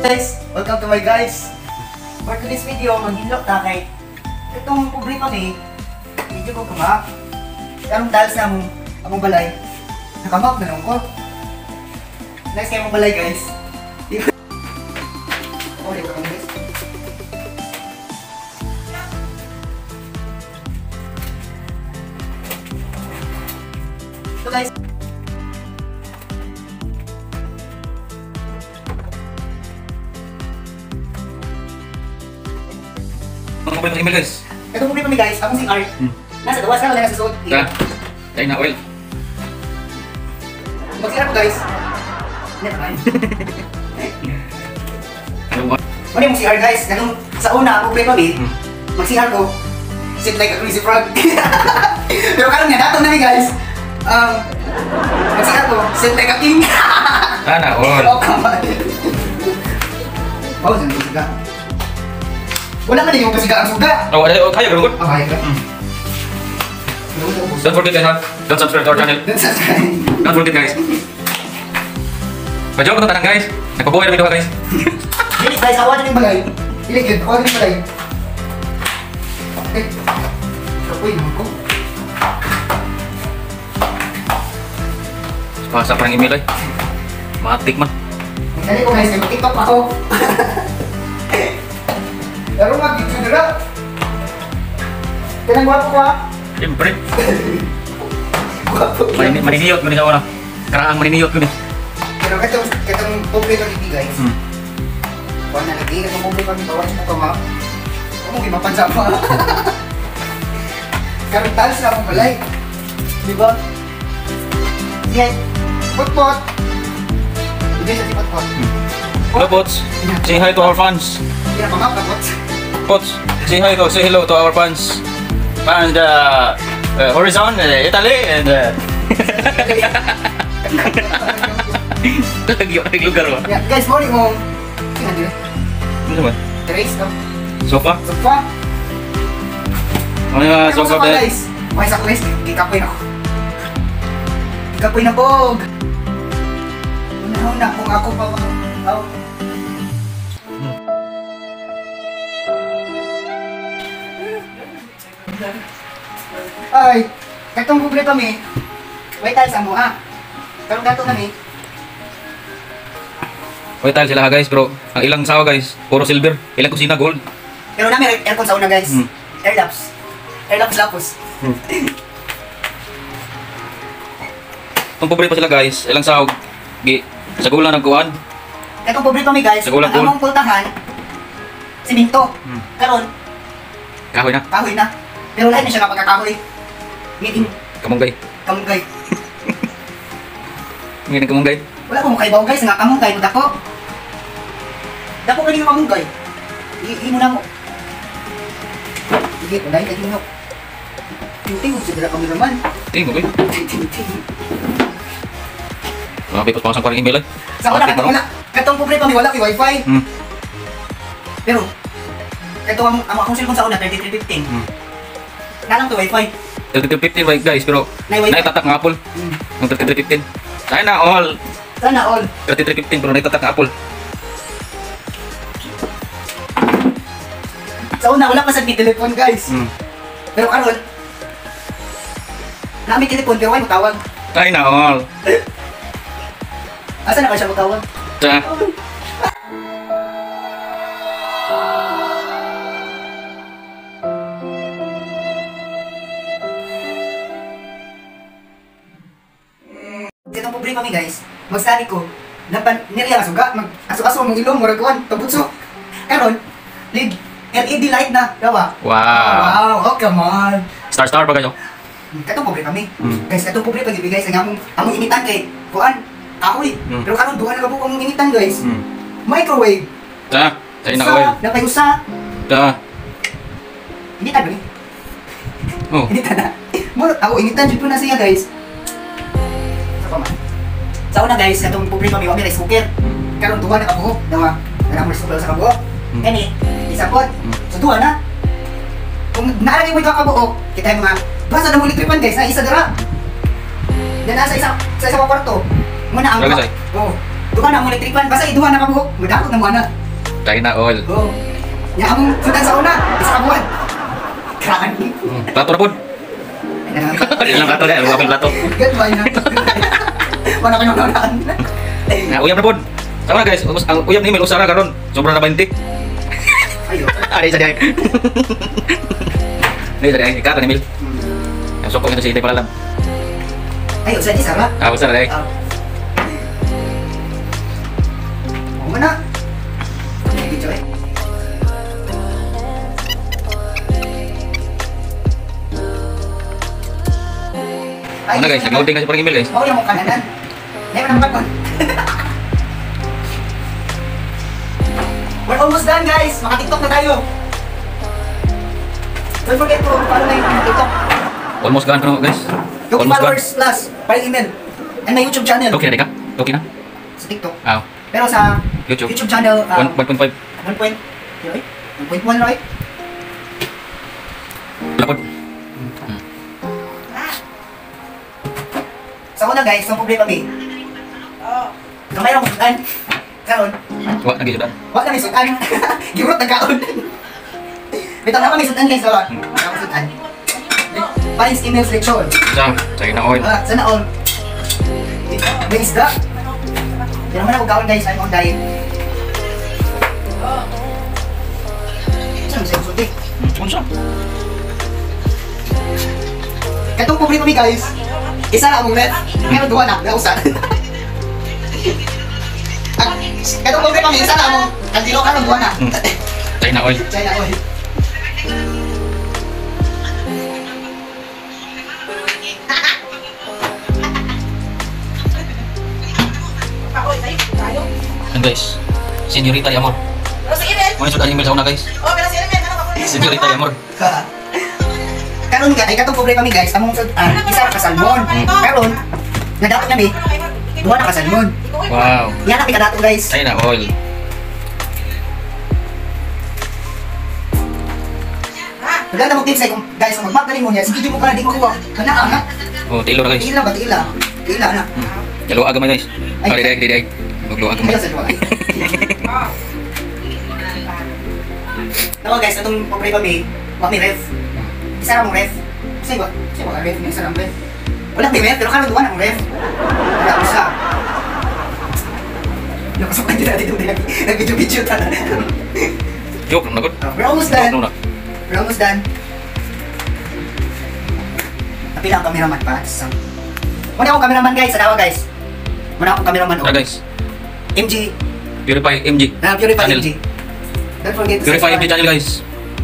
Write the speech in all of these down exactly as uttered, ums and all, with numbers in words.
Guys, welcome to my guys. For today's video, mag-inlock ta kay itong problema ni medyo ko kamak. Karong dahil sa among among balay, nakamak na lang ko. Next kay among balay guys. Oh, dito kami guys. So guys, Ano ba yung email guys? ito problema ni guys, akong si Art. Hmm. Nasa gawas ka, wala nasa suot. Ta. Tayo na oil. Magsira ko guys. Hindi na kain. Ano ba? Ano yung C R guys? Ganun, sa una, problema ni, Hmm. mag-C R ko, sit like a crazy frog. Pero karon nga, datong na ni guys. Um, mag-C R ko, sit like a king. Sana all. Oh, come on. Pause, hindi siga. Wala man din yung kasiga ang suga. Oh, ada kaya garo. Ah, kaya ka. Hmm. Don't forget guys, ha? Don't subscribe to our channel. Don't subscribe. Don't forget guys. Pajaw ko to tanang guys. Nagpabuhay na video guys. Dili guys, awa na yung balay. Dili yun, awa na yung balay. Okay. Kapoy naman ko. Pasa pa ng email ay. Matik man. Dali ko guys, mag-tiktok ako. Pero mag-video nila. Kanang gwapo ko ha? Siyempre. Gwapo ko. Manini maniniyot ko ni sa una. Karaang maniniyot ko ni. Pero katong, katong kompleto ni guys. Hmm. Kuha na lagi, katong kompleto ni bawas mo ka ma. Huwag mong imapansa pa. Karong talas na akong balay. Diba? Sige, pot-pot. Hindi siya si pot-pot. Hello Pots. Say hi to our fans. Hindi na pangap na pot. Pots, say hi to, say hello to our fans. Fans the uh, Horizon, uh, Italy, and uh, lagi yung lugar ba? Yeah, guys, morning mo. Sige na Ano naman? Terrace ka. Sofa? Sofa. Ano yung sofa ba? guys. Okay, sa guys, kikapoy na ko. Kikapoy na bog. Una-una kung ako pa mga... Oh. Ay, katong problema kami. Wait tayo sa mo ha. Karong dato kami. White tile sila ha guys, pero ang ilang sawa guys, puro silver. Ilang kusina gold. Pero namin aircon sa una guys. Hmm. Airlaps. Airlaps lapos. Hmm. Itong pobre pa sila guys, ilang sahog. Gi, sa gulang nagkuhan. Katong problema kami guys. Sa gulang Ang among pultahan, siminto. Hmm. Karon, Kahoy na, kahoy na. Pero lahat na siya kapag kakahoy. Meeting, kamunggay. kamunggay. Ngayon kamunggay. Wala ko mukha ibaw guys, nga kamunggay mo dako. Dako ka din kamunggay. I-imo na mo. Sige, wala yung kaginok. Ting-ting, gusto nila kami naman. Tingin mo ba? Ting-ting. Mga pipos pa kasang parang email ay. Sa una, katong wala. Katong pobre kami, wala kay wifi. Hmm. Pero, katong ang ang akong cellphone sa una, thirty-three fifteen. Hmm. Nalang to wifi. thirty-three fifteen right guys, pero Nay wifi. naitatak ng Apple. Hmm. Ang thirty-three fifteen. Sana all. Sana all. thirty-three fifteen pero naitatak ng Apple. Sa una, wala pa sa telephone guys. Hmm. Pero karon, namin telephone, pero wala mo tawag. Sana all. Asa na ka siya magtawag? Sa Itong problema kami guys, mag-study ko, napan, niriya nga suga, mag aso-aso mong ilong, murag kuhan, tabutso. Karon, lig, L E D light na, dawa. wow. Wow, oh come on. Star star ba kayo? Katong pobre kami. Mm. Guys, katong pobre pag ibigay sa among among initan kay kuan, kahoy. Mm. Pero karon duha na ka po among initan guys. Hmm. Microwave. Sa sa ina oil. Sa, napayusa. Sa Initan ba ni? oh. Initan na. Mo, ako initan jud ko na siya guys. Sa pa man. Sa una guys, katong pobre kami wa mi rice cooker. Karon duha na ka buhok, dawa. Kana mo rice cooker sa kabuok. Mm. Kani, isa pod. Mm. So duha na. Kung naarami mo ito kabuok, kita yung mga basta na mo litripan guys, na isa dira. Yan nasa isa sa isa ka kwarto. Muna ang Lagi, say. oh. Duha na mo electric fan, basta iduha na ka buhok. Madakot na mo ana. China oil. Go. Nya among sudan sa una, isa ka buwan. Kraan. Hmm. Plato na po. Ilang plato na, ilang plato. Goodbye na. Wala kayo nanonood. Na uyab na po. Sama na guys, Umus- ang uyab ni Emil usara karon. Sobra na twenty. Ayo. Ari sa diay. Ni sa diay, ka ni Emil. Ang sokong ito si Ite pala lang. Ayo, sa di sama. Ah, usara diay. Ah. Mau mana? Video eh. Ano guys, nag-loading kasi parang Emil guys. Mau yang mau kanan. Never nampak kon. We're almost done guys. Maka-TikTok na tayo. Don't forget to follow my TikTok. Almost gone ko guys. twenty Almost gone. followers plus by email. And my YouTube channel. Okay na di ka? Okay na? Sa TikTok. Ah, Pero sa YouTube. YouTube channel, uh, one point five. one point one point one right? Lapod. Sa una guys, ang problema mi. Kamay lang sudan. Karon, Wa lagi sudah. wala na sudan. Giurot ng kaon. Bitaw na kami sudan guys, wala. Ako sudan. Paris email selection. Sa China oil. Ah, sana all. May isda. Hindi naman ako kaon guys, I'm on diet. Saan sa'yo sudik? Unsa? Katong problema mi guys, isa na among net, pero duha na, nausa. Ang- Katong problema mi, isa na among, kantilo ka ng duha na. Hmm. China oil. China oil. And guys, Senyorita Yamor. Pero si Emel, Mo sudah email sa una guys. oh pero si Emel, ano ka po? Senyorita Yamor. Karon nga, ay katong problema mi guys, among uh, isa na kasalmon. Karon, nadapat na mi, duha na kasalmon. Wow. Yan na pikadato guys. China oil. Maganda mo tips ay kung guys, kung magmagaling mo niya, sige mo para di mo kuha. Kana ana. Oh, tilo na guys. Ila ba ila? Ila na. Jalo agam guys. Ay. Ah, diday, diday. Maglo agam. Ila sa duha. Tama guys, atong problema mi, wa mi ref. Isa ra mong ref. Say ba? Say ba ref, isa ra mong ref. Wala mi ref, pero karon duha na mong ref. Wala usa. Yung kasukan dito natin dito nag-video-video ta. Joke na gud. We're almost Joke done. na. We're almost done. Napila ang cameraman pa. So, muna akong cameraman guys, sa dawa guys. Muna akong cameraman. Ah guys, M G. Purify M G. Na Purify Channel. M G. Don't forget to Purify M G subscribe. channel guys.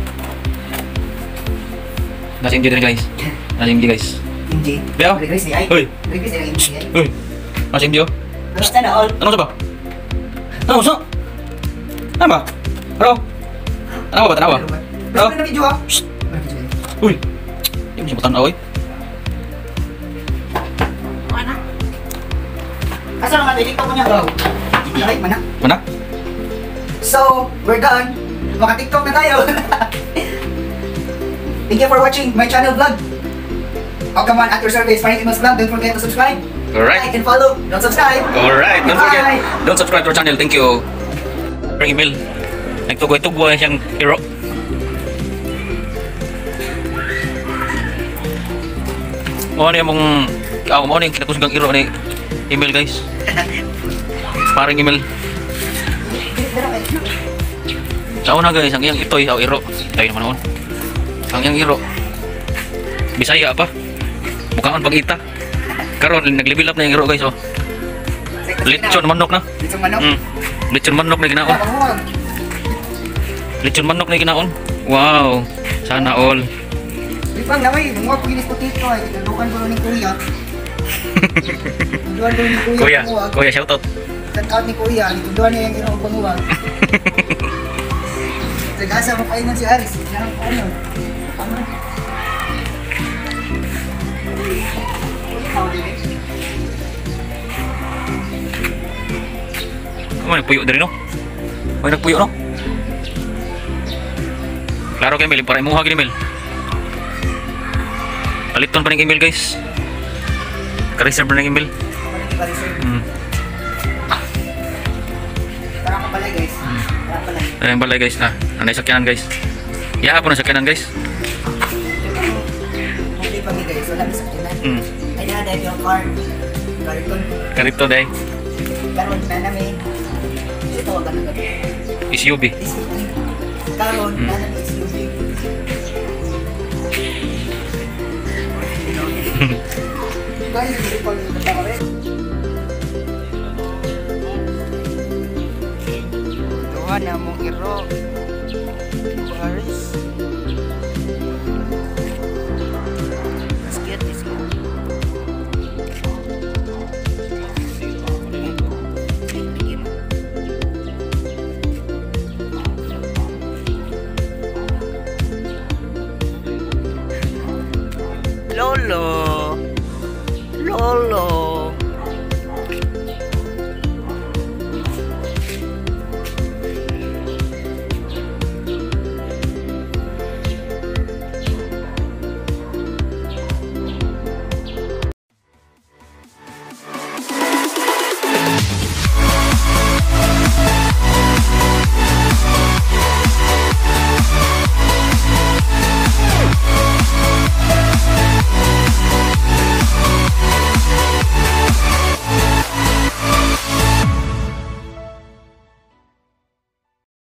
Nasa M G din guys. Nasa M G guys. M G. Beo. Regress ni ay. Hoy. Regress ni M G ay. Uy. Nasa M G oh. Basta na all. Ano sa ba? Ano sa? Ano ba? Hello? Ano ba? Tanawa? Basta na video ah. Shh. Uy. Hindi mo siya matanaw eh. Ano? Asa lang natin, TikTok ko niya bro. Right, mana? Mana? So, we're done. Maka-TikTok na tayo. Thank you for watching my channel vlog. Oh, come on, at your service, Frankie Mas Vlog. Don't forget to subscribe. Alright. Like and follow. Don't subscribe. Alright. Don't forget. Bye. Don't subscribe to our channel. Thank you. Ring email. Nagtugoy-tugoy siyang hero. Mo ano yung mong... Ako mo ano yung kinakusgang hero ni email guys. Parang email. Sa una guys, ang iyang itoy sa hero. Tayo naman noon. Ang iyang hero. Bisaya pa. Bukaan pag-ita. Karon nag-level up na yung hero guys oh. Lechon manok na. Lechon manok. Mm. Lechon manok na ginaon. Bangungon. Lechon manok na ginaon. Wow. Sana all. Ipang namay, mga paginis potato ay tindukan ko ni Kuya. Tindukan ko ni Kuya. Kuya, banguwag. kuya shoutout. Shout out ni Kuya, tindukan niya yung ginawang banguwag. Nag-asa mo kainan si Aris. Yan ang ano. Ano? Ano nagpuyo din no? May nagpuyo no? Klaro kay Emil, para imuha gini Emil. Paliton pa ng email guys. Ka-reserve na ng email. Hmm. Wala pala. Ay, ang balay guys na. Anay sakyanan guys. Iya po na sakyanan guys. Hindi pa mi guys, wala mi sakyanan. Hmm. Ay na yung car. Carton. Karito day. Karon na namin. Ito wag na gabi. S U V. S U V. Karon Hmm. na namin S U V. Guys, hindi pa rin nagkakari. Tuhan na mong iro. Paris.